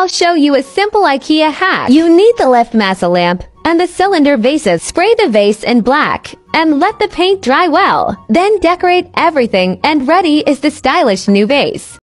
I'll show you a simple IKEA hack. You need the left massa lamp and the cylinder vases. Spray the vase in black and let the paint dry well. Then decorate everything and ready is the stylish new vase.